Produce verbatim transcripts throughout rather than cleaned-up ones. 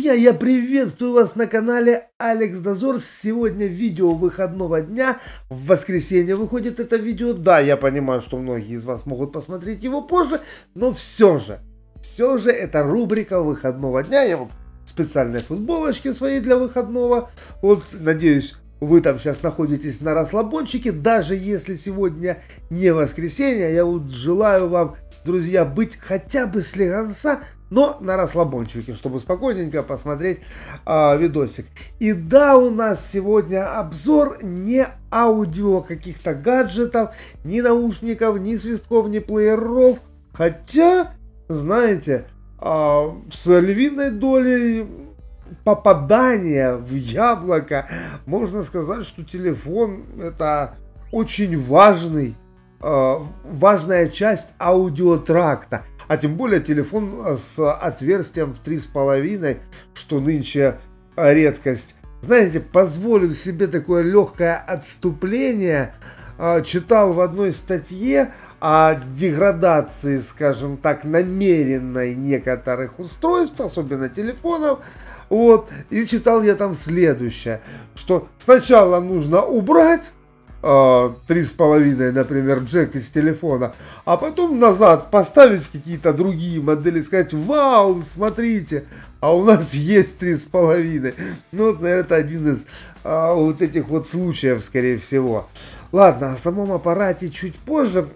Друзья, я приветствую вас на канале Алекс Дозор. Сегодня видео выходного дня. В воскресенье выходит это видео. Да, я понимаю, что многие из вас могут посмотреть его позже, но все же, все же это рубрика выходного дня. Я вот специальные футболочки свои для выходного. Вот, надеюсь, вы там сейчас находитесь на расслабончике. Даже если сегодня не воскресенье, я вот желаю вам, друзья, быть хотя бы слегка, но на расслабончике, чтобы спокойненько посмотреть э, видосик. И да, у нас сегодня обзор не аудио каких-то гаджетов, ни наушников, ни свистков, ни плееров. Хотя, знаете, э, с львиной долей попадания в яблоко можно сказать, что телефон это очень важный, э, важная часть аудиотракта. А тем более телефон с отверстием в три с половиной, что нынче редкость. Знаете, позволю себе такое легкое отступление. Читал в одной статье о деградации, скажем так, намеренной некоторых устройств, особенно телефонов. Вот. И читал я там следующее, что сначала нужно убрать три с половиной, например, джек из телефона, а потом назад поставить какие-то другие модели, сказать: вау, смотрите, а у нас есть три с половиной. Ну, вот, наверное, это один из а, вот этих вот случаев, скорее всего. Ладно, о самом аппарате чуть позже.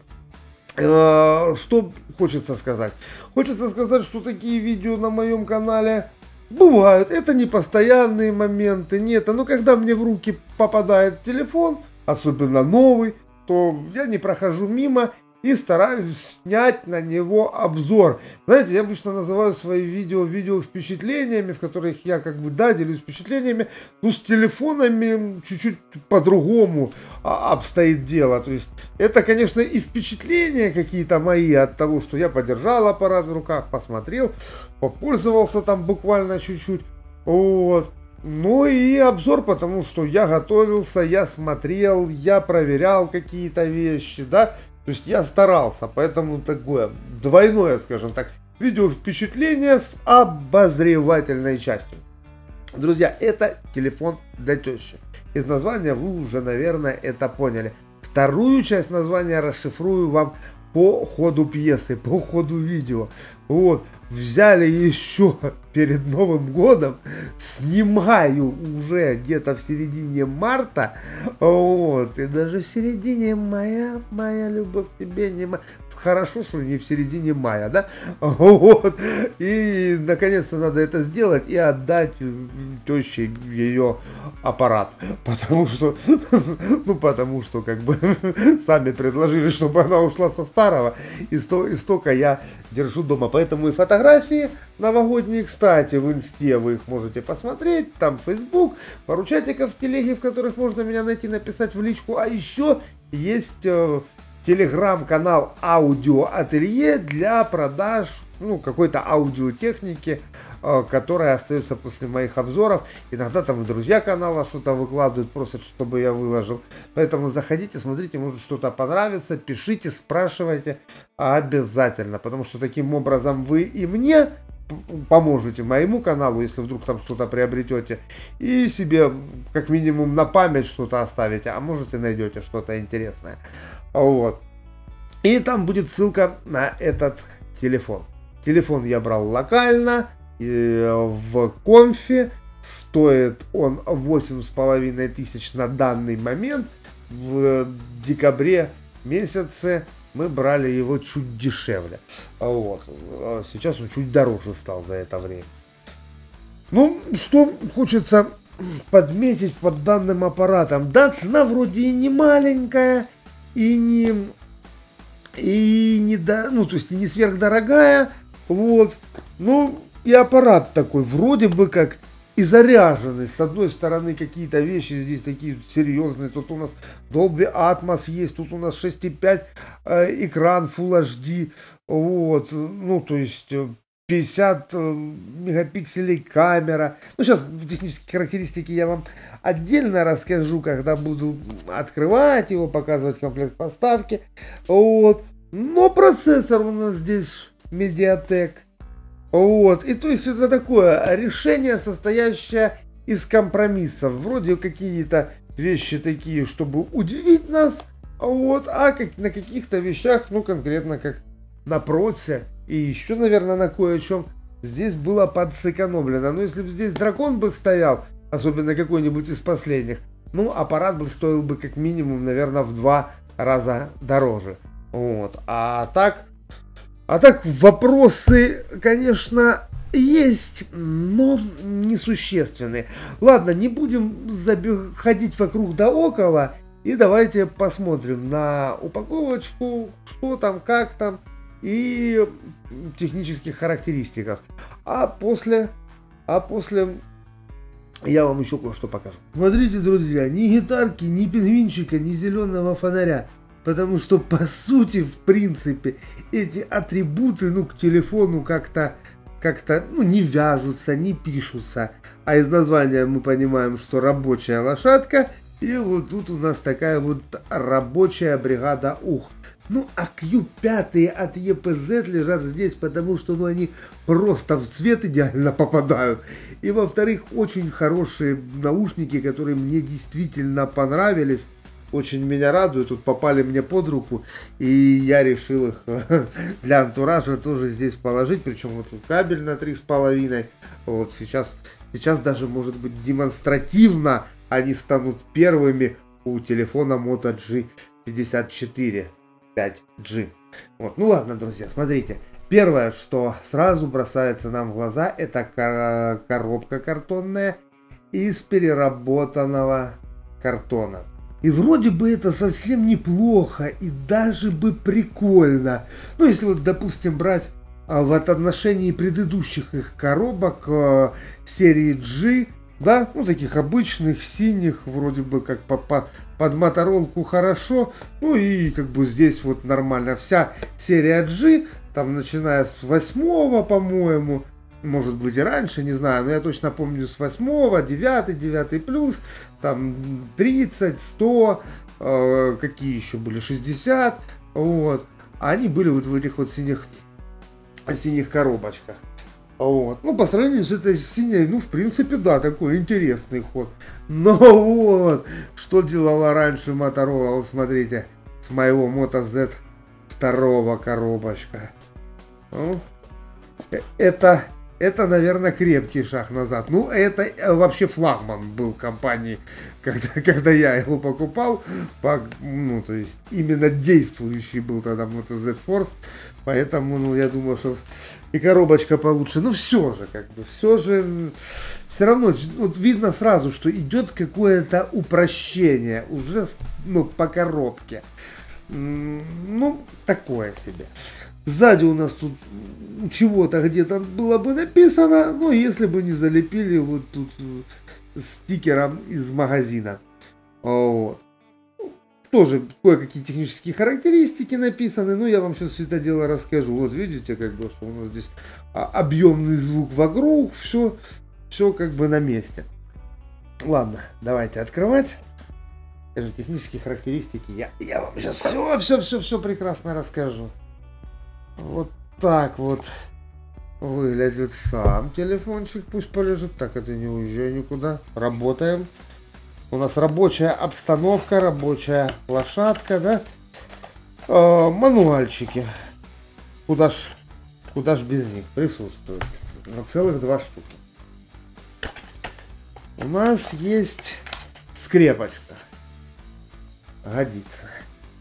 А, что хочется сказать? Хочется сказать, что такие видео на моем канале бывают. Это не постоянные моменты, нет. Но когда мне в руки попадает телефон, особенно новый, то я не прохожу мимо и стараюсь снять на него обзор. Знаете, я обычно называю свои видео видео впечатлениями, в которых я как бы, да, делюсь впечатлениями, но с телефонами чуть-чуть по-другому а, обстоит дело. То есть это, конечно, и впечатления какие-то мои от того, что я подержал аппарат в руках, посмотрел, попользовался там буквально чуть-чуть, вот. Ну и обзор, потому что я готовился, я смотрел, я проверял какие-то вещи, да, то есть я старался, поэтому такое двойное, скажем так, видео впечатление с обозревательной частью. Друзья, это телефон для тещи. Из названия вы уже, наверное, это поняли. Вторую часть названия расшифрую вам по ходу пьесы, по ходу видео. Вот. Взяли еще перед Новым годом, снимаю уже где-то в середине марта, вот, и даже в середине мая, моя любовь к тебе не моя. Хорошо, что не в середине мая, да, вот, и наконец-то надо это сделать и отдать теще ее аппарат, потому что, ну, потому что, как бы, сами предложили, чтобы она ушла со старого, и столько я держу дома, поэтому и фотографии новогодние, кстати, в инсте вы их можете посмотреть, там Facebook, пару чатиков в телеге, в которых можно меня найти, написать в личку, а еще есть э, телеграм-канал Аудио Ателье для продаж, ну, какой-то аудиотехники, э, которая остается после моих обзоров. Иногда там и друзья канала что-то выкладывают, просят, чтобы я выложил. Поэтому заходите, смотрите, может что-то понравится, пишите, спрашивайте обязательно, потому что таким образом вы и мне поможете, моему каналу, если вдруг там что-то приобретете, и себе как минимум на память что-то оставите, а может и найдете что-то интересное. Вот. И там будет ссылка на этот телефон. Телефон я брал локально, в Конфе, стоит он восемь с половиной тысяч на данный момент. В декабре месяце мы брали его чуть дешевле. Вот. Сейчас он чуть дороже стал за это время. Ну, что хочется подметить под данным аппаратом. Да, цена вроде и не маленькая, и не, и не, да, ну, то есть и не сверхдорогая. Вот. Ну, и аппарат такой, вроде бы как и заряженный. С одной стороны, какие-то вещи здесь такие серьезные. Тут у нас Dolby Atmos есть, тут у нас шесть и пять э, экран Full эйч ди. Вот, ну, то есть пятьдесят мегапикселей камера. Ну, сейчас технические характеристики я вам отдельно расскажу, когда буду открывать его, показывать комплект поставки. Вот. Но процессор у нас здесь Mediatek Вот, и то есть это такое решение, состоящее из компромиссов. Вроде какие-то вещи такие, чтобы удивить нас, вот, а как, на каких-то вещах, ну, конкретно как на проце и еще, наверное, на кое-чем здесь было подсэкономлено. Но если бы здесь дракон бы стоял, особенно какой-нибудь из последних, ну, аппарат бы стоил бы как минимум, наверное, в два раза дороже. Вот, а так... А так вопросы, конечно, есть, но несущественные. Ладно, не будем забег... ходить вокруг да около. И давайте посмотрим на упаковочку, что там, как там. И технических характеристиках. А после, а после я вам еще кое-что покажу. Смотрите, друзья, ни гитарки, ни пингвинчика, ни зеленого фонаря. Потому что, по сути, в принципе, эти атрибуты, ну, к телефону как-то, как-то, ну, не вяжутся, не пишутся. А из названия мы понимаем, что рабочая лошадка. И вот тут у нас такая вот рабочая бригада ух. Ну, а кью пять от и пи зет лежат здесь, потому что, ну, они просто в цвет идеально попадают. И, во-вторых, очень хорошие наушники, которые мне действительно понравились. Очень меня радует, тут попали мне под руку, и я решил их для антуража тоже здесь положить, причем вот тут кабель на три с половиной, вот сейчас, сейчас даже может быть демонстративно они станут первыми у телефона Moto джи пятьдесят четыре пять джи. Вот, ну ладно, друзья, смотрите, первое, что сразу бросается нам в глаза, это коробка картонная из переработанного картона. И вроде бы это совсем неплохо и даже бы прикольно. Ну, если вот, допустим, брать а, в отношении предыдущих их коробок а, серии G, да, ну, таких обычных, синих, вроде бы как по, по, под моторолку хорошо, ну, и как бы здесь вот нормально. Вся серия G, там, начиная с восьмого, по-моему, может быть и раньше, не знаю, но я точно помню с восьмого, девятый, девятый плюс, там тридцать, сто, э, какие еще были, шестьдесят, вот, а они были вот в этих вот синих, синих коробочках, вот, ну, по сравнению с этой синей, ну, в принципе, да, такой интересный ход, но вот, что делала раньше Motorola, вот смотрите, с моего Moto зет два коробочка, ну, это... Это, наверное, крепкий шаг назад. Ну, это вообще флагман был компании, когда, когда я его покупал. По, ну, то есть, именно действующий был тогда Moto зет Force. Поэтому, ну, я думаю, что и коробочка получше. Но все же, как бы, все же, все равно, вот видно сразу, что идет какое-то упрощение уже, ну, по коробке. Ну, такое себе. Сзади у нас тут чего-то где-то было бы написано, но если бы не залепили вот тут стикером из магазина. Вот. Тоже кое-какие технические характеристики написаны, но я вам сейчас все это дело расскажу. Вот видите, как бы, что у нас здесь объемный звук вокруг, все, все как бы на месте. Ладно, давайте открывать. Это же технические характеристики. Я, я вам сейчас все, все, все, все прекрасно расскажу. Вот так вот выглядит сам телефончик, пусть полежит. Так, это не уезжай никуда. Работаем. У нас рабочая обстановка, рабочая лошадка, да? Э, мануальчики. Куда ж, куда ж без них присутствуют. Целых два штуки. У нас есть скрепочка. Годится.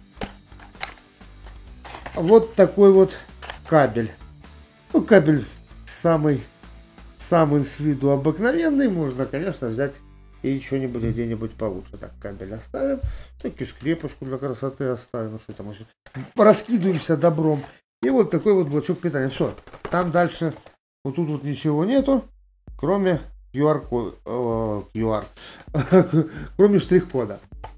Вот такой вот кабель. Ну, кабель самый, самый с виду обыкновенный. Можно, конечно, взять и что-нибудь где-нибудь получше. Так, кабель оставим. Так и скрепочку для красоты оставим. Что там еще? Раскидываемся добром. И вот такой вот блочок питания. Все. Там дальше вот тут вот ничего нету, кроме ку ар, э, ку ар. Кроме штрих-кода.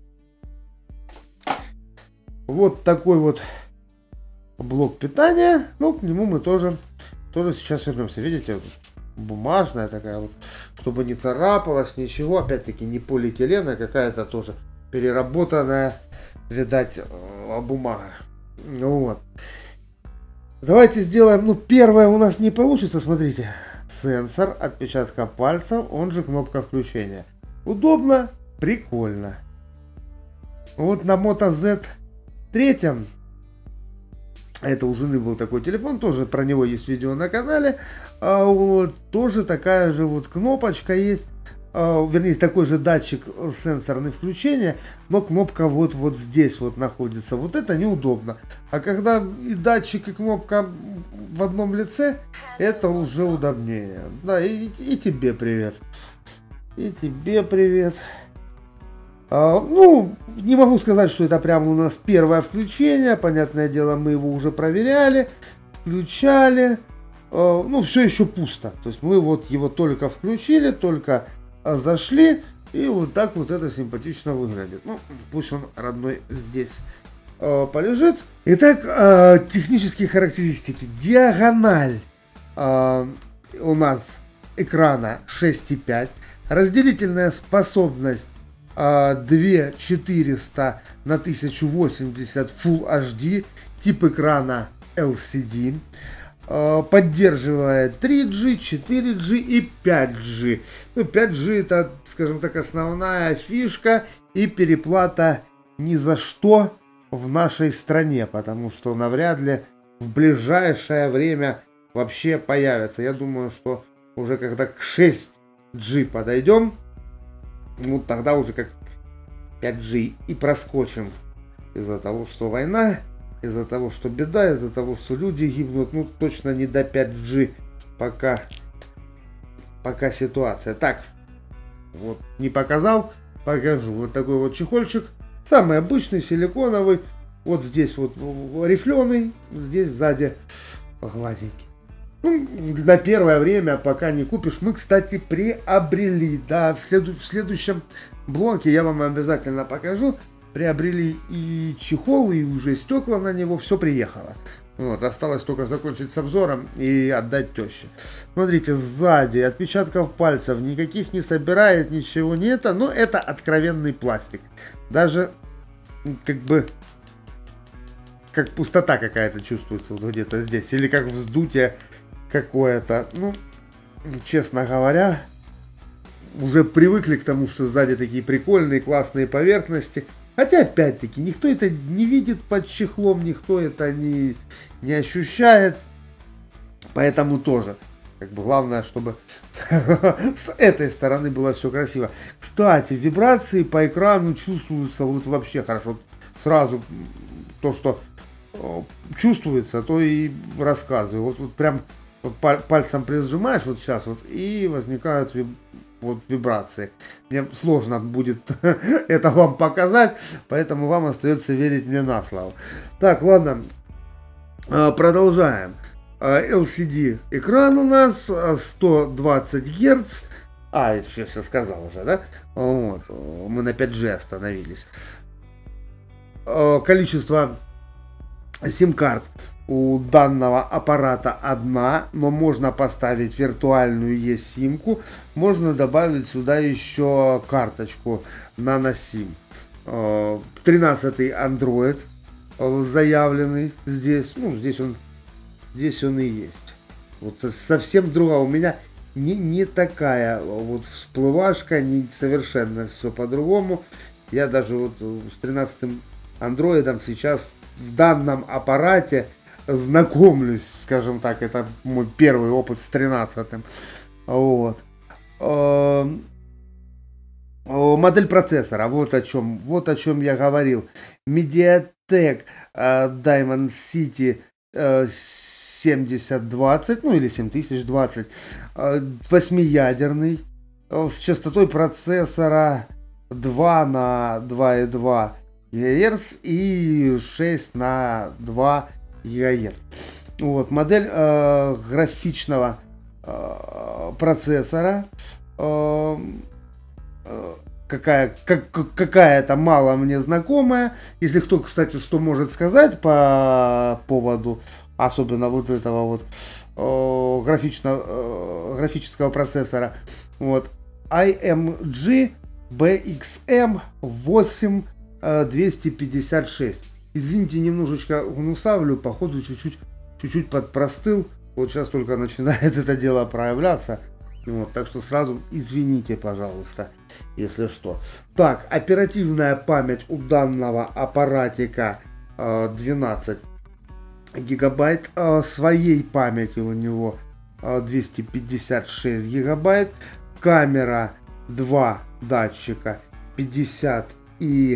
Вот такой вот блок питания. Ну, к нему мы тоже, тоже сейчас вернемся. Видите, бумажная такая вот, чтобы не царапалась, ничего. Опять-таки не полиэтилен, а какая-то тоже переработанная, видать, бумага. Ну вот. Давайте сделаем, ну, первое у нас не получится, смотрите. Сенсор отпечатка пальца, он же кнопка включения. Удобно, прикольно. Вот на Moto зет три, это у жены был такой телефон, тоже про него есть видео на канале. А вот тоже такая же вот кнопочка есть. Uh, вернее, такой же датчик сенсорный включения, но кнопка вот, вот здесь вот находится. Вот это неудобно. А когда и датчик, и кнопка в одном лице, это уже удобнее. Да, и, и тебе привет. И тебе привет. Uh, ну, не могу сказать, что это прямо у нас первое включение. Понятное дело, мы его уже проверяли, включали. Uh, ну, все еще пусто. То есть мы вот его только включили, только зашли, и вот так вот это симпатично выглядит. Ну, пусть он родной здесь э, полежит. Итак, э, технические характеристики. Диагональ э, у нас экрана шесть и пять. Разделительная способность э, две тысячи четыреста на тысячу восемьдесят Full эйч ди. Тип экрана эл си ди. Поддерживает три джи, четыре джи и пять джи. Ну, пять джи это, скажем так, основная фишка и переплата ни за что в нашей стране, потому что навряд ли в ближайшее время вообще появится. Я думаю, что уже когда к шесть джи подойдем, ну тогда уже как пять джи и проскочим из-за того, что война. Из-за того, что беда, из-за того, что люди гибнут, ну точно не до пять джи пока, пока ситуация. Так, вот не показал, покажу. Вот такой вот чехольчик, самый обычный, силиконовый. Вот здесь вот рифленый, здесь сзади гладенький. Ну, на первое время, пока не купишь. Мы, кстати, приобрели, да, в, следу в следующем блоке я вам обязательно покажу. Приобрели и чехол, и уже стекла на него, все приехало. Вот, осталось только закончить с обзором и отдать теще. Смотрите, сзади отпечатков пальцев никаких не собирает, ничего нет, но это откровенный пластик. Даже как бы как пустота какая-то чувствуется вот где-то здесь, или как вздутие какое-то. Ну, честно говоря, уже привыкли к тому, что сзади такие прикольные, классные поверхности. Хотя, опять-таки, никто это не видит под чехлом, никто это не, не ощущает. Поэтому тоже. Как бы главное, чтобы с этой стороны было все красиво. Кстати, вибрации по экрану чувствуются вот вообще хорошо. Сразу то, что чувствуется, то и рассказываю. Вот, вот прям вот пальцем прижимаешь вот сейчас вот, и возникают вибрации. Вот вибрации. Мне сложно будет это вам показать, поэтому вам остается верить мне на слово. Так, ладно, продолжаем. эл си ди экран у нас сто двадцать герц. А, это сейчас я сказал уже, да? Вот, мы на пять джи остановились. Количество сим-карт у данного аппарата одна, но можно поставить виртуальную eSIM-ку, можно добавить сюда еще карточку наносим. тринадцатый Android заявленный здесь, ну здесь он, здесь он и есть. Вот совсем другая, у меня не, не такая вот всплывашка, не совершенно все по-другому. Я даже вот с тринадцатым андроидом сейчас в данном аппарате знакомлюсь, скажем так, это мой первый опыт с тринадцатым. Вот. Модель процессора, вот о чем, вот о чем я говорил. MediaTek Dimensity семьдесят двадцать, ну или семь тысяч двадцать, восьмиядерный, с частотой процессора два на два и два гигагерц и шесть на два гигагерц. Вот, модель э, графичного э, процессора э, э, какая, как, какая-то мало мне знакомая. Если кто, кстати, что может сказать по поводу особенно вот этого вот э, графично, э, графического процессора, вот, эй эм джи би икс эм восемь двести пятьдесят шесть. Извините, немножечко гнусавлю, походу чуть-чуть чуть-чуть подпростыл. Вот сейчас только начинает это дело проявляться. Вот, так что сразу извините, пожалуйста, если что. Так, оперативная память у данного аппаратика э, двенадцать гигабайт. Э, своей памяти у него э, двести пятьдесят шесть гигабайт. Камера два датчика пятьдесят и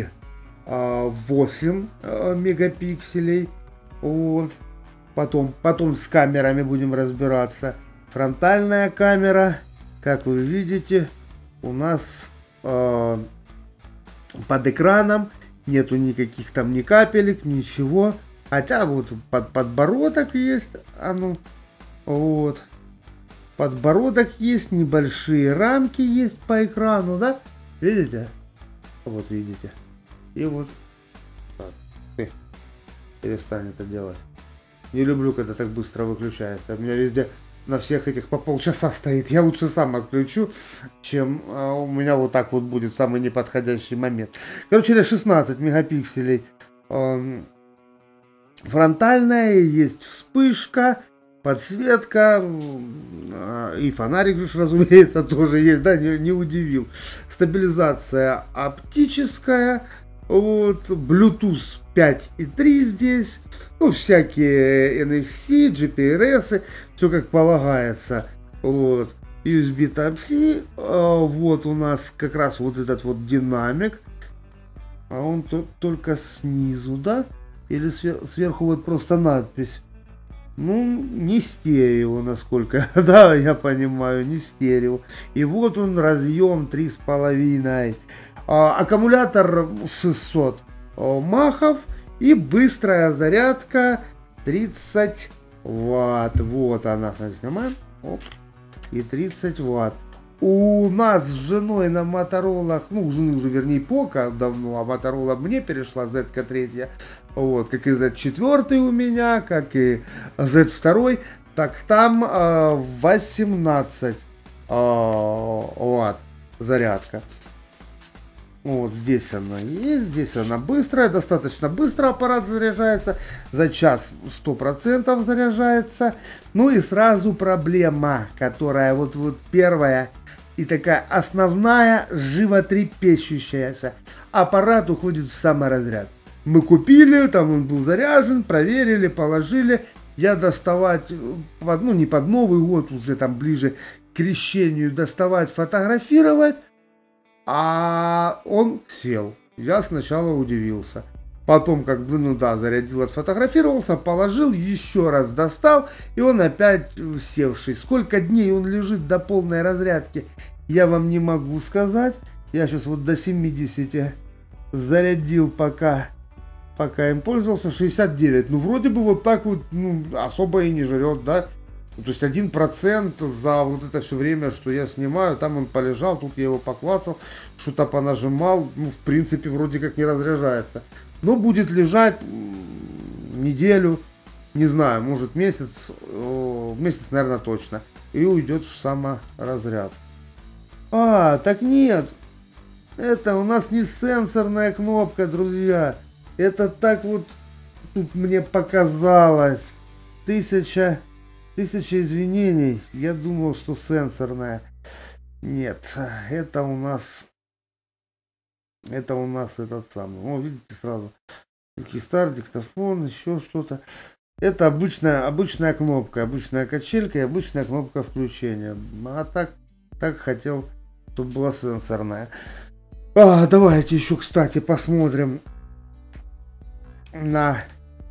восемь э, мегапикселей. Вот. Потом, потом с камерами будем разбираться. Фронтальная камера, как вы видите, у нас э, под экраном нету никаких там ни капелек, ничего. Хотя вот под подбородок есть, а ну, вот. Подбородок есть, небольшие рамки есть по экрану, да? Видите? Вот видите. И вот. Так, ты перестань это делать. Не люблю, когда так быстро выключается. У меня везде на всех этих по полчаса стоит. Я лучше сам отключу, чем а, у меня вот так вот будет самый неподходящий момент. Короче, это шестнадцать мегапикселей. Эм, фронтальная, есть вспышка, подсветка. Э, и фонарик же, разумеется, тоже есть, да, не, не удивил. Стабилизация оптическая. Вот, Bluetooth пять и три здесь, ну, всякие эн эф си, джи пи ар эс, все как полагается. Вот, ю эс би Type-C, а, вот у нас как раз вот этот вот динамик, а он то, только снизу, да? Или свер сверху вот просто надпись? Ну, не стерео, насколько, да, я понимаю, не стерео. И вот он, разъем три с половиной. А, аккумулятор шестьсот а, махов и быстрая зарядка тридцать ватт. Вот она, снимаем. Оп, и тридцать ватт. У нас с женой на Моторолах, ну, у жены уже, вернее, пока давно, а Моторола мне перешла, зет три. Вот, как и зет четыре у меня, как и зет два. Так там а, восемнадцать а, ватт зарядка. Вот здесь она есть, здесь она быстрая, достаточно быстро аппарат заряжается, за час сто процентов заряжается. Ну и сразу проблема, которая вот, вот первая и такая основная, животрепещущаяся. Аппарат уходит в саморазряд. Мы купили, там он был заряжен, проверили, положили. Я доставать, ну не под Новый год, уже там ближе к крещению, доставать, фотографировать. А он сел. Я сначала удивился. Потом, как бы, ну да, зарядил, отфотографировался, положил, еще раз достал, и он опять севший. Сколько дней он лежит до полной разрядки, я вам не могу сказать. Я сейчас вот до семидесяти зарядил, пока, пока им пользовался, шестьдесят девять. Ну, вроде бы вот так вот, ну, особо и не жрет, да. То есть один процент за вот это все время, что я снимаю, там он полежал, тут я его поклацал, что-то понажимал, ну, в принципе, вроде как не разряжается. Но будет лежать неделю, не знаю, может месяц, месяц, наверное, точно, и уйдет в саморазряд. А, так нет, это у нас не сенсорная кнопка, друзья, это так вот тут мне показалось. Тысяча... Тысяча извинений, я думал, что сенсорная. Нет, это у нас, это у нас этот самый. О, видите сразу, кистар, диктофон, еще что-то. Это обычная, обычная кнопка, обычная качелька и обычная кнопка включения. А так, так хотел, чтобы была сенсорная. А, давайте еще, кстати, посмотрим на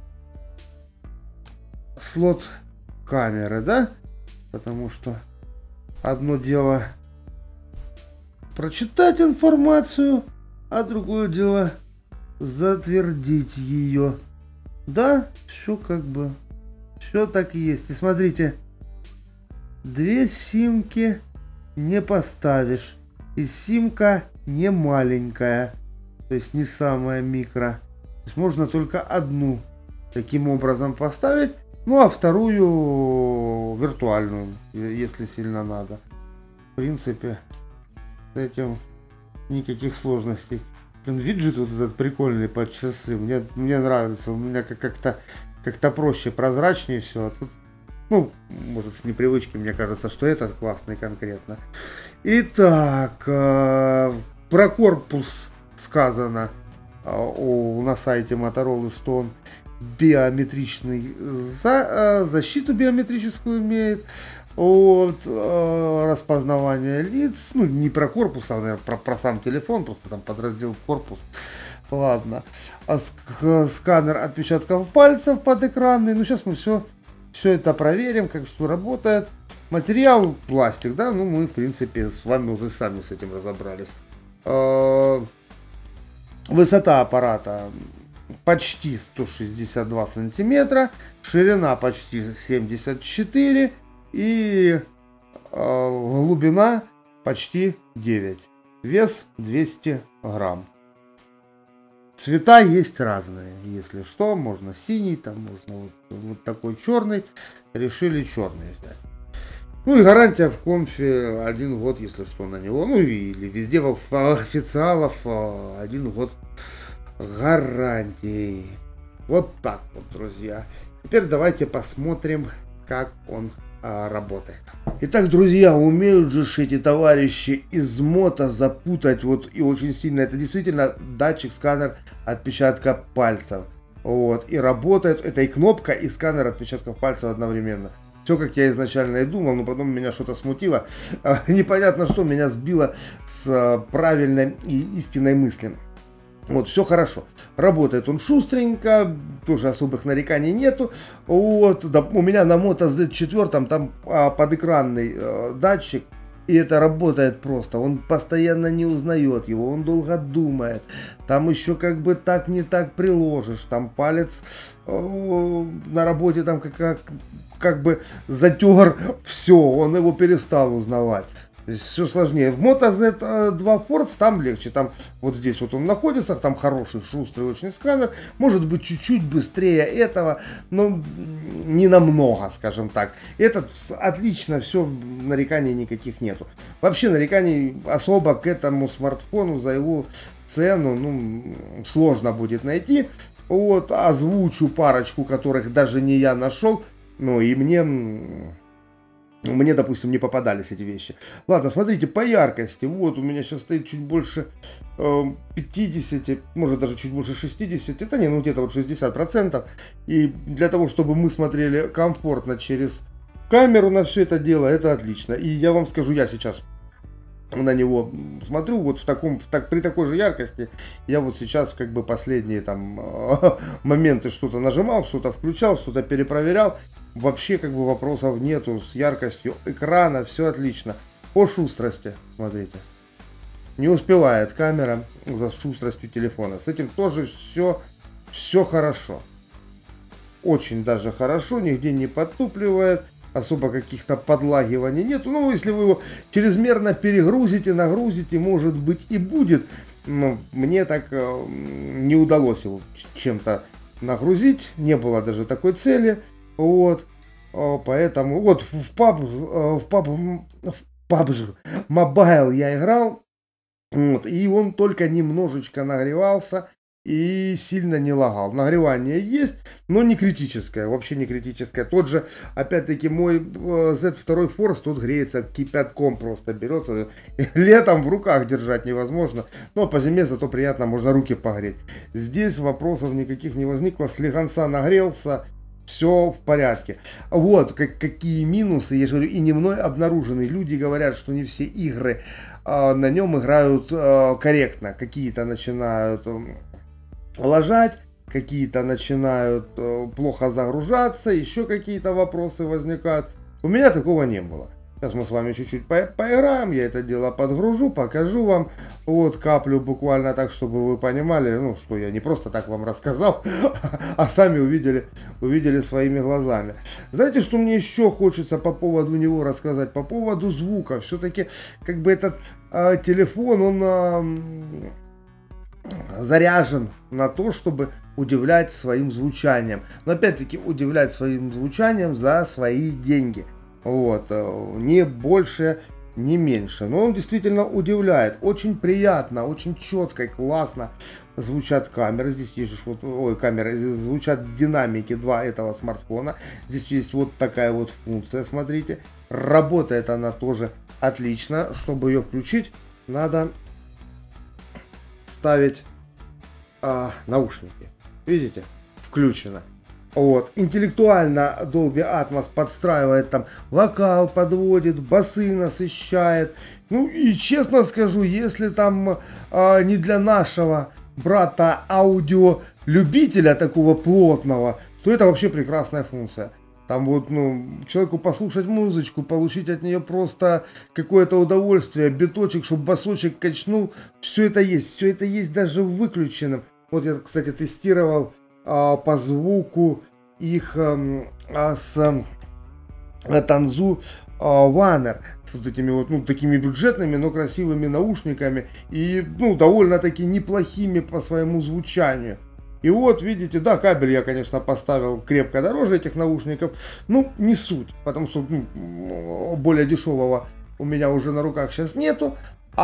слот камеры, да? Потому что одно дело прочитать информацию, а другое дело затвердить ее. Да, все как бы, все так и есть. И смотрите, две симки не поставишь, и симка не маленькая, то есть не самая микро. То есть можно только одну таким образом поставить. Ну, а вторую виртуальную, если сильно надо. В принципе, с этим никаких сложностей. Блин, виджет вот этот прикольный под часы. Мне, мне нравится. У меня как-то как-то проще, прозрачнее все. Тут, ну, может, с непривычки, мне кажется, что этот классный конкретно. Итак, э, про корпус сказано э, о, на сайте Motorola, что он биометричный, за, э, защиту биометрическую имеет. От э, распознавания лиц, ну не про корпус, а наверное, про, про сам телефон, просто там подраздел корпус. Ладно. А ск сканер отпечатков пальцев подэкранный. Ну сейчас мы все, все это проверим, как что работает. Материал пластик, да, ну мы в принципе с вами уже сами с этим разобрались. Э высота аппарата почти сто шестьдесят два сантиметра, ширина почти семьдесят четыре. И э, глубина почти девять. Вес двести грамм. Цвета есть разные. Если что, можно синий, там можно вот, вот такой черный. Решили черный взять. Ну и гарантия в конфе один год, если что, на него. Ну или везде в официалов один год гарантии. Вот так вот, друзья. Теперь давайте посмотрим, как он работает. Итак, друзья, умеют же эти товарищи из мото запутать вот и очень сильно. Это действительно датчик, сканер отпечатка пальцев. Вот. И работает. Это и кнопка, и сканер отпечатков пальцев одновременно. Все, как я изначально и думал, но потом меня что-то смутило. Непонятно что, меня сбило с правильной и истинной мысли. Вот, все хорошо. Работает он шустренько, тоже особых нареканий нету. Вот, да, у меня на Moto зет четыре там а, подэкранный а, датчик, и это работает просто. Он постоянно не узнает его, он долго думает. Там еще как бы так не так приложишь, там палец а, на работе там как, как, как бы затер, все, он его перестал узнавать. Все сложнее. В Moto зет два Force там легче. Там вот здесь вот он находится. Там хороший, шустрый очень сканер. Может быть чуть-чуть быстрее этого, но не намного, скажем так. Этот отлично, все, нареканий никаких нету. Вообще нареканий особо к этому смартфону за его цену, ну, сложно будет найти. Вот, озвучу парочку, которых даже не я нашел. Ну и мне... Мне, допустим, не попадались эти вещи. Ладно, смотрите, по яркости. Вот у меня сейчас стоит чуть больше э, пятидесяти, может даже чуть больше шестидесяти. Это не, ну где-то вот шестьдесят процентов. И для того, чтобы мы смотрели комфортно через камеру на все это дело, это отлично. И я вам скажу, я сейчас на него смотрю вот в таком, так, при такой же яркости. Я вот сейчас как бы последние там моменты что-то нажимал, что-то включал, что-то перепроверял. Вообще как бы вопросов нету, с яркостью экрана все отлично. По шустрости, смотрите, не успевает камера за шустростью телефона. С этим тоже все, все хорошо. Очень даже хорошо, нигде не подтупливает, особо каких-то подлагиваний нету. Ну, если вы его чрезмерно перегрузите, нагрузите, может быть и будет. Но мне так э, не удалось его чем-то нагрузить, не было даже такой цели. Вот, поэтому вот в паб, в паб, в паб Mobile я играл, вот, и он только немножечко нагревался и сильно не лагал. Нагревание есть, но не критическое, вообще не критическое. Тот же, опять-таки, мой зет два Force, тут греется кипятком, просто берется. Летом в руках держать невозможно, но по зиме зато приятно, можно руки погреть. Здесь вопросов никаких не возникло, слегонца нагрелся. Все в порядке. Вот как, какие минусы, я же говорю, и не мной обнаружены. Люди говорят, что не все игры э, на нем играют э, корректно. Какие-то начинают э, ложать, какие-то начинают э, плохо загружаться, еще какие-то вопросы возникают. У меня такого не было. Сейчас мы с вами чуть-чуть по поиграем, я это дело подгружу, покажу вам. Вот каплю буквально так, чтобы вы понимали, ну, что я не просто так вам рассказал, а сами увидели, увидели своими глазами. Знаете, что мне еще хочется по поводу него рассказать? По поводу звука. Все-таки, как бы этот э, телефон, он э, заряжен на то, чтобы удивлять своим звучанием. Но опять-таки удивлять своим звучанием за свои деньги. Вот, не больше, не меньше. Но он действительно удивляет. Очень приятно, очень четко и классно звучат камеры. Здесь есть же вот, ой, камеры, здесь звучат динамики два этого смартфона. Здесь есть вот такая вот функция, смотрите. Работает она тоже отлично. Чтобы ее включить, надо ставить а, наушники. Видите? Включено. Вот. Интеллектуально Dolby Atmos подстраивает там вокал, подводит, басы насыщает. Ну и честно скажу, если там а, не для нашего брата аудиолюбителя такого плотного, то это вообще прекрасная функция. Там вот, ну, человеку послушать музычку, получить от нее просто какое-то удовольствие, биточек, чтобы басочек качнул, все это есть, все это есть даже выключенным. Вот я, кстати, тестировал а, по звуку их а, с а, Танзу а, Ванер, с вот этими вот, ну, такими бюджетными, но красивыми наушниками и, ну, довольно-таки неплохими по своему звучанию. И вот, видите, да, кабель я, конечно, поставил крепко дороже этих наушников, ну, не суть, потому что, ну, более дешевого у меня уже на руках сейчас нету,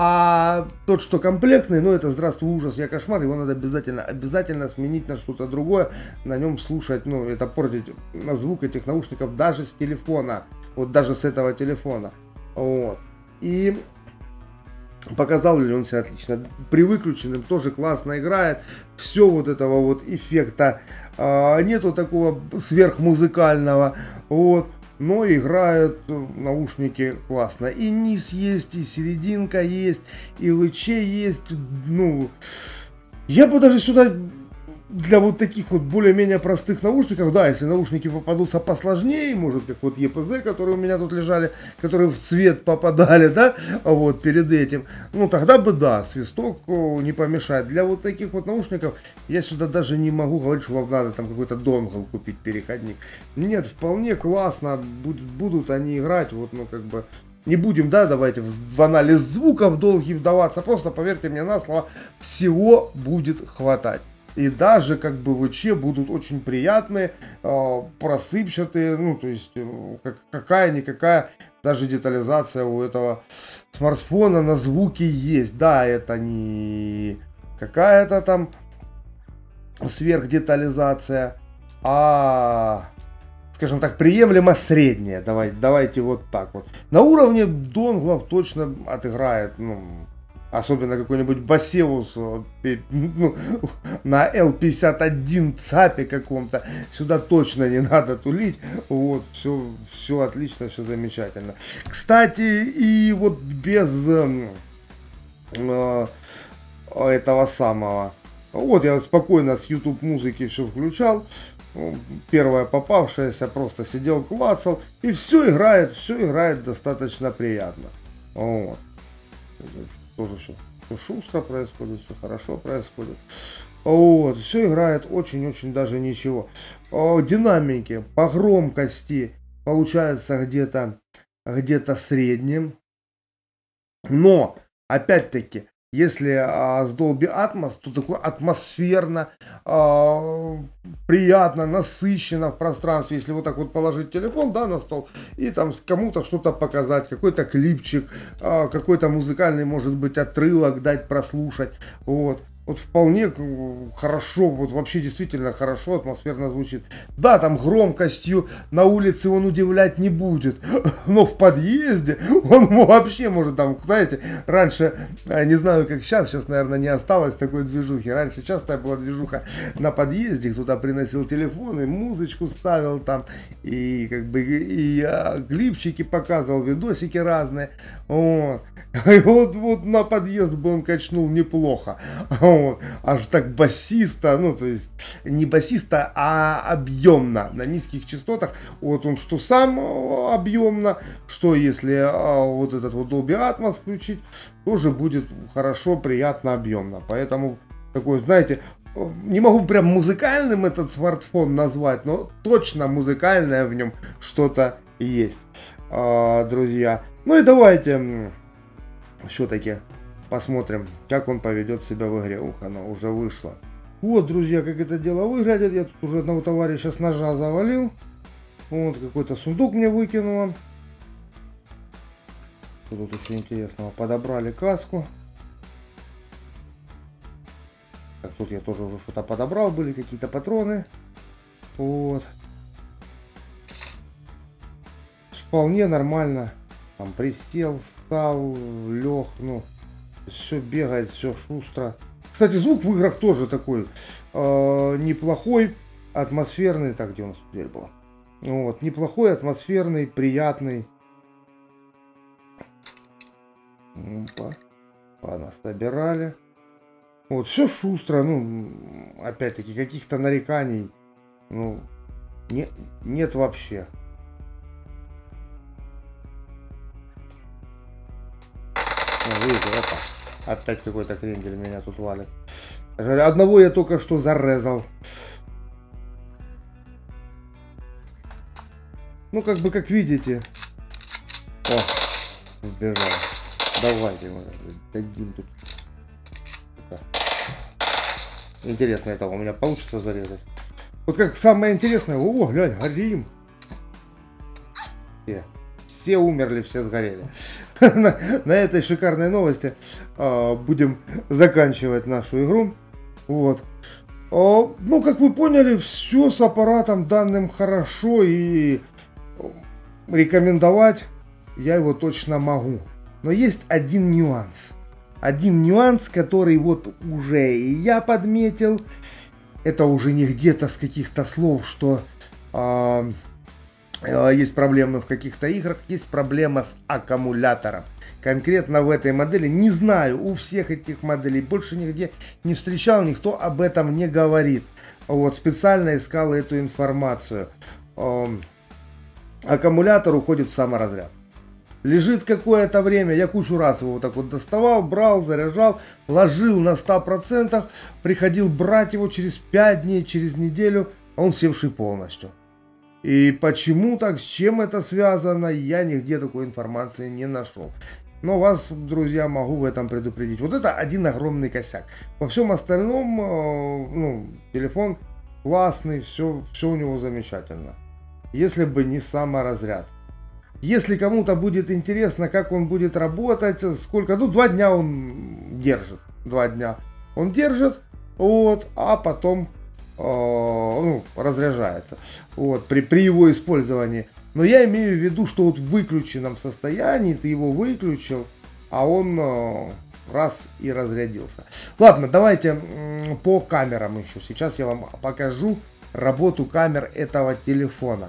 а тот, что комплектный, ну, это здравствуй, ужас, я кошмар, его надо обязательно, обязательно сменить на что-то другое, на нем слушать, ну, это портить на звук этих наушников даже с телефона, вот даже с этого телефона, вот, и... Показал ли он себя отлично. При выключенном тоже классно играет. Все вот этого вот эффекта. А, нету такого сверхмузыкального. Вот. Но играют наушники классно. И низ есть, и серединка есть, и ВЧ есть. Ну, я бы даже сюда... Для вот таких вот более-менее простых наушников, да, если наушники попадутся посложнее, может, как вот ЕПЗ, которые у меня тут лежали, которые в цвет попадали, да, вот, перед этим, ну, тогда бы, да, свисток не помешает. Для вот таких вот наушников я сюда даже не могу говорить, что вам надо там какой-то донгл купить, переходник. Нет, вполне классно, будут, будут они играть, вот, ну, как бы... Не будем, да, давайте в анализ звуков долгий вдаваться, просто поверьте мне на слово, всего будет хватать. И даже как бы ВЧ будут очень приятные, э, просыпчатые, ну то есть э, как, какая-никакая даже детализация у этого смартфона на звуки есть. Да, это не какая-то там сверхдетализация, а, скажем так, приемлемо средняя. Давайте, давайте вот так вот. На уровне донглов точно отыграет, ну... Особенно какой-нибудь Басеус, ну, на эл пятьдесят один ЦАПе каком-то. Сюда точно не надо тулить. Вот, все, все отлично, все замечательно. Кстати, и вот без э, э, этого самого. Вот я спокойно с YouTube музыки все включал. Первое попавшееся, просто сидел, клацал. И все играет, все играет достаточно приятно. Вот. Тоже все, все шустро происходит, все хорошо происходит. Вот, все играет очень-очень даже ничего. О, динамики по громкости получается где-то где-то средним. Но, опять-таки, если а, с Dolby Atmos, то такое атмосферно, а, приятно, насыщенно в пространстве. Если вот так вот положить телефон, да, на стол и там кому-то что-то показать, какой-то клипчик, а, какой-то музыкальный, может быть, отрывок дать прослушать, вот. Вот вполне хорошо, вот вообще действительно хорошо, атмосферно звучит. Да, там громкостью на улице он удивлять не будет, но в подъезде он вообще может там, знаете, раньше, не знаю как сейчас, сейчас, наверное, не осталось такой движухи. Раньше часто была движуха на подъезде, кто-то приносил телефон и музычку ставил там, и как бы и а, клипчики показывал, видосики разные, вот. И вот, вот на подъезд бы он качнул неплохо. Вот. Аж так басиста, ну то есть не басиста, а объемно, на низких частотах. Вот он что сам объемно, что если а, вот этот вот Dolby Atmos включить, тоже будет хорошо, приятно, объемно. Поэтому такой, знаете, не могу прям музыкальным этот смартфон назвать, но точно музыкальное в нем что-то есть, а, друзья. Ну и давайте... все-таки посмотрим, как он поведет себя в игре. Ух, она уже вышла. Вот, друзья, как это дело выглядит. Я тут уже одного товарища с ножа завалил. Вот, какой-то сундук мне выкинуло. Тут еще интересного. Подобрали каску. Так, тут я тоже уже что-то подобрал. Были какие-то патроны. Вот. Вполне нормально. Там присел, встал, лег. Ну, все бегает, все шустро. Кстати, звук в играх тоже такой э, неплохой, атмосферный. Так, где у нас дверь была? Вот, неплохой, атмосферный, приятный. Опа. Ладно, собирали. Вот, все шустро. Ну, опять-таки, каких-то нареканий, ну, не, нет вообще. Ну, видите, опа. Опять какой-то крендель меня тут валит. Одного я только что зарезал. Ну, как бы, как видите. О, сбежал. Давайте мы дадим тут. Интересно, это у меня получится зарезать. Вот как самое интересное. О, глянь, горим. Все, все умерли, все сгорели. на, на этой шикарной новости э, будем заканчивать нашу игру. Вот. Э, ну, как вы поняли, все с аппаратом данным хорошо. И рекомендовать я его точно могу. Но есть один нюанс. Один нюанс, который вот уже и я подметил. Это уже не где-то с каких-то слов, что э, э, есть проблемы в каких-то играх. Есть проблема с аккумулятором. Конкретно в этой модели. Не знаю, у всех этих моделей больше нигде не встречал. Никто об этом не говорит. Вот, специально искал эту информацию. Э, аккумулятор уходит в саморазряд. Лежит какое-то время, я кучу раз его вот так вот доставал, брал, заряжал, ложил на сто процентов, приходил брать его через пять дней, через неделю, а он севший полностью. И почему так, с чем это связано, я нигде такой информации не нашел. Но вас, друзья, могу в этом предупредить. Вот это один огромный косяк. Во всем остальном, ну, телефон классный, все, все у него замечательно. Если бы не саморазряд. Если кому-то будет интересно, как он будет работать, сколько, ну, два дня он держит, два дня он держит, вот, а потом, э, ну, разряжается, вот, при, при его использовании. Но я имею в виду, что вот в выключенном состоянии ты его выключил, а он э, раз и разрядился. Ладно, давайте э, по камерам еще. Сейчас я вам покажу работу камер этого телефона.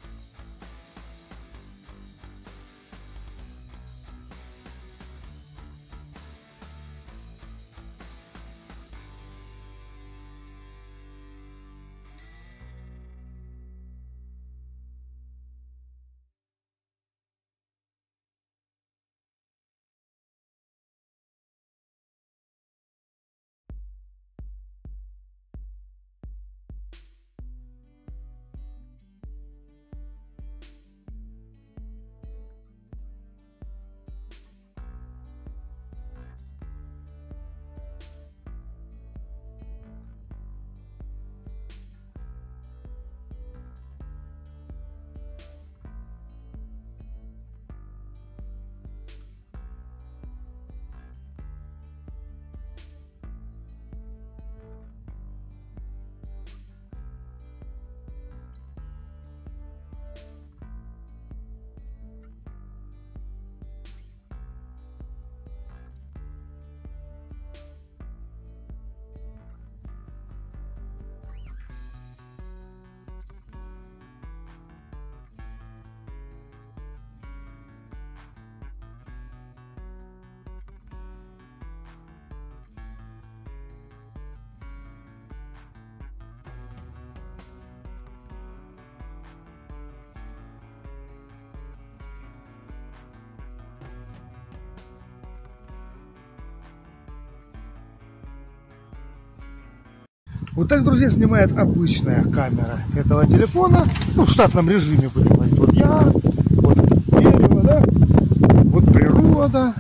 Вот так, друзья, снимает обычная камера этого телефона. Ну, в штатном режиме, будем говорить. Вот я, вот дерево, да, вот природа.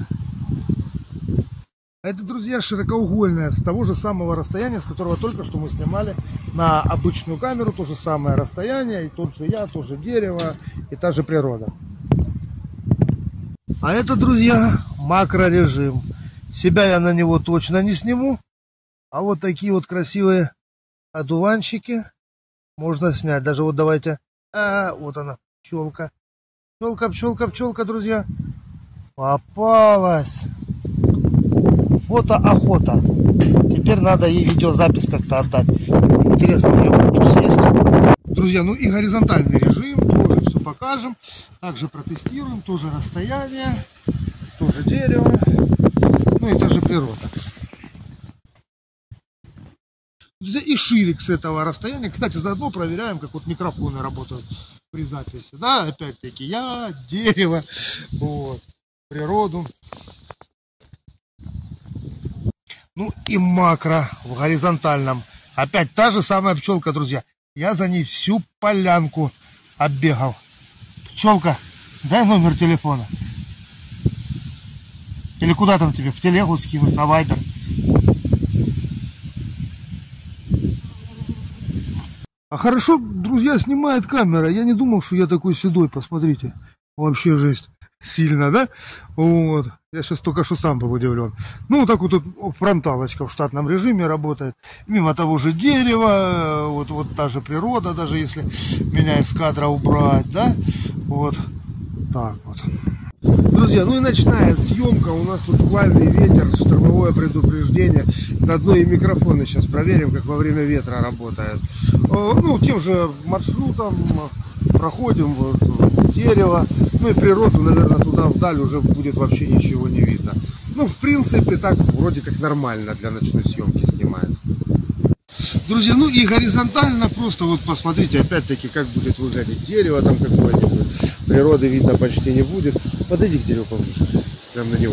А это, друзья, широкоугольная, с того же самого расстояния, с которого только что мы снимали на обычную камеру. То же самое расстояние, и тот же я, то же дерево, и та же природа. А это, друзья, макрорежим. Себя я на него точно не сниму. А вот такие вот красивые одуванчики можно снять. Даже вот давайте. А, вот она, пчелка. Пчелка, пчелка, пчелка, друзья. Попалась. Фото-охота. Теперь надо ей видеозапись как-то отдать. Интересно, у нее Bluetooth есть? Друзья, ну и горизонтальный режим. Тоже все покажем. Также протестируем. Тоже расстояние. Тоже дерево. Ну и та же природа. И ширик с этого расстояния. Кстати, заодно проверяем, как вот микрофоны работают при записи. Да, опять-таки я, дерево, вот, природу. Ну и макро в горизонтальном. Опять та же самая пчелка, друзья. Я за ней всю полянку оббегал. Пчелка, дай номер телефона. Или куда там тебе? В телегу скинуть, на вайбер. А хорошо, друзья, снимает камера. Я не думал, что я такой седой, посмотрите. Вообще жесть. Сильно, да? Вот. Я сейчас только что сам был удивлен. Ну, так вот тут фронталочка в штатном режиме работает. Мимо того же дерева, вот, вот та же природа, даже если меня из кадра убрать, да? Вот. Так вот. Друзья, ну и ночная съемка. У нас тут шквальный ветер, штормовое предупреждение. Заодно и микрофоны сейчас проверим, как во время ветра работает. Ну, тем же маршрутом проходим вот, дерево. Ну и природу, наверное, туда вдаль уже будет вообще ничего не видно. Ну, в принципе, так вроде как нормально для ночной съемки снимает. Друзья, ну и горизонтально просто вот посмотрите, опять-таки, как будет выглядеть дерево там какое-нибудь. Природы видно почти не будет. Подойди к дереву поближе, прям на него.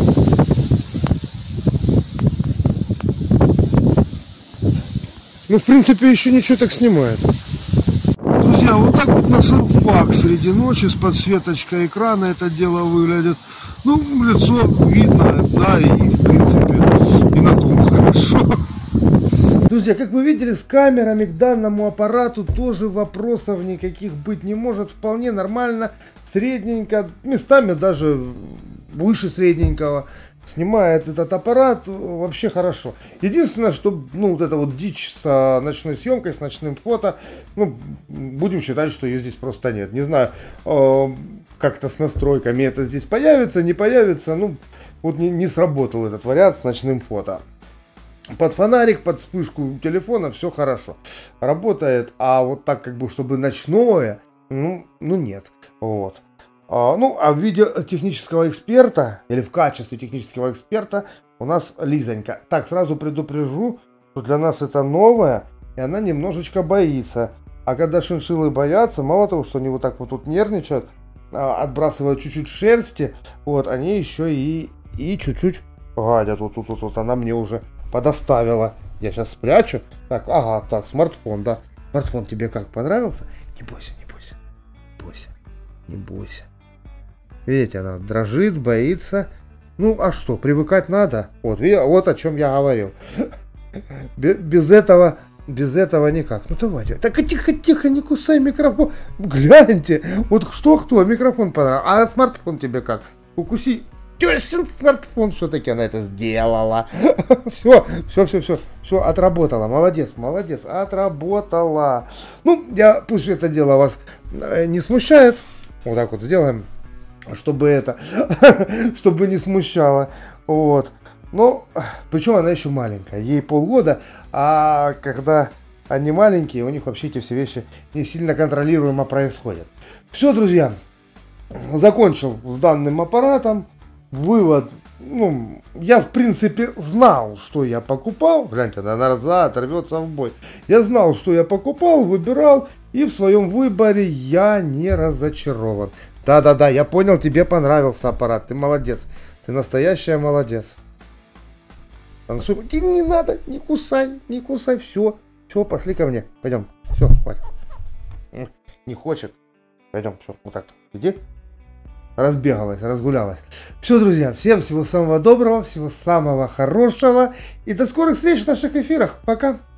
Ну, в принципе, еще ничего так снимает. Друзья, вот так вот на селфак среди ночи с подсветочкой экрана это дело выглядит. Ну, лицо видно, да, и в принципе и на том хорошо. Друзья, как вы видели, с камерами к данному аппарату тоже вопросов никаких быть не может. Вполне нормально, средненько, местами даже выше средненького. Снимает этот аппарат вообще хорошо. Единственное, что ну, вот эта вот дичь с ночной съемкой, с ночным фото, ну, будем считать, что ее здесь просто нет. Не знаю, э, как-то с настройками это здесь появится, не появится. Ну, вот не, не сработал этот вариант с ночным фото. Под фонарик, под вспышку телефона все хорошо работает, а вот так как бы, чтобы ночное, ну, ну нет, вот. А, ну, а в виде технического эксперта, или в качестве технического эксперта, у нас Лизонька. Так, сразу предупрежу, что для нас это новое, и она немножечко боится. А когда шиншиллы боятся, мало того, что они вот так вот тут нервничают, отбрасывают чуть-чуть шерсти, вот, они еще и и чуть-чуть гадят. Вот тут вот, вот, она мне уже подоставила. Я сейчас спрячу. Так, ага, так, смартфон, да. Смартфон тебе как, понравился? Не бойся, не бойся, не бойся, не бойся. Видите, она дрожит, боится. Ну, а что, привыкать надо. Вот, вот о чем я говорил. Без этого, без этого никак. Ну, давайте. Так, тихо, тихо, не кусай микрофон. Гляньте, вот что-кто, микрофон понравился. А смартфон тебе как? Укуси. Тещин смартфон, все-таки она это сделала. Все, все, все, все, все, отработала. Молодец, молодец, отработала. Ну, я, пусть это дело вас не смущает. Вот так вот сделаем. Чтобы это, чтобы не смущало, вот, ну, причем она еще маленькая, ей полгода, а когда они маленькие, у них вообще эти все вещи не сильно контролируемо происходят. Все, друзья, закончил с данным аппаратом, вывод, ну, я в принципе знал, что я покупал, гляньте, она назад рвется в бой, я знал, что я покупал, выбирал, и в своем выборе я не разочарован. Да-да-да, я понял, тебе понравился аппарат, ты молодец, ты настоящая молодец. Танцуй, не, не надо, не кусай, не кусай, все, все, пошли ко мне, пойдем, все, хватит. Не хочет, пойдем, все, вот так, иди. Разбегалась, разгулялась. Все, друзья, всем всего самого доброго, всего самого хорошего и до скорых встреч в наших эфирах, пока.